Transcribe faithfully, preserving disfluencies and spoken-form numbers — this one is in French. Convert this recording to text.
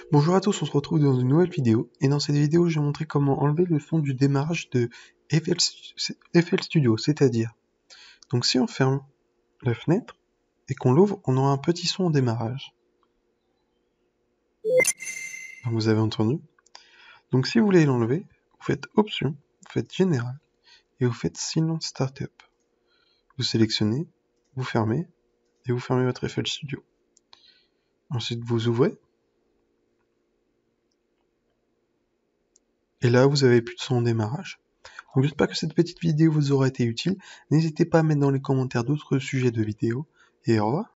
Bonjour à tous, on se retrouve dans une nouvelle vidéo, et dans cette vidéo je vais montrer comment enlever le son du démarrage de F L, F L Studio, c'est-à-dire, donc si on ferme la fenêtre et qu'on l'ouvre, on aura un petit son au démarrage. Donc vous avez entendu. Donc si vous voulez l'enlever, vous faites Option, vous faites Général, et vous faites Silence Startup. Vous sélectionnez, vous fermez, et vous fermez votre F L Studio. Ensuite vous ouvrez, et là vous avez plus de son au démarrage. Donc j'espère que cette petite vidéo vous aura été utile. N'hésitez pas à mettre dans les commentaires d'autres sujets de vidéos. Et au revoir.